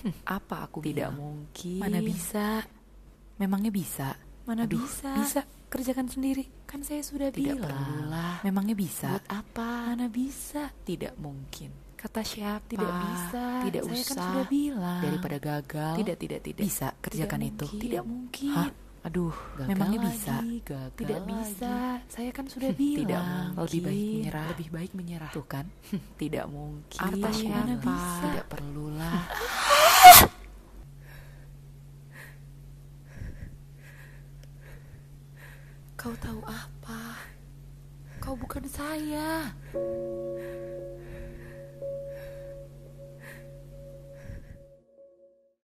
Apa aku Tidak bilang? mungkin. Mana bisa? Memangnya bisa? Mana Aduh, bisa? Bisa, kerjakan sendiri. Kan saya sudah Tidak bilang. perlulah. Memangnya bisa? Buat apa? Mana bisa? Tidak mungkin. Kata siapa? Tidak bisa. Tidak Saya kan usah. sudah bilang. Daripada gagal. Tidak. Bisa kerjakan Tidak itu. mungkin. Tidak mungkin. Hah? Aduh, Gagal memangnya lagi, bisa? gagal Tidak lagi. bisa. Saya kan sudah bilang. Tidak mungkin. Lebih baik menyerah. Tuh kan? Tidak mungkin. Kata siapa? Mana bisa? Tidak perlulah. Kau tahu apa? Kau bukan saya.